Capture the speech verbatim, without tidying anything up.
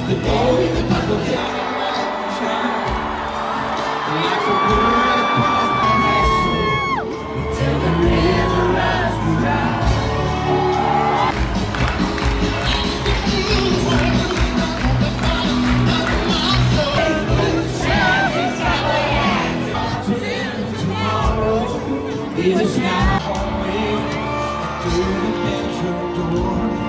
the glory that buckle down. Like a bird across the nation, till the river runs dry. It is now falling through the bedroom door.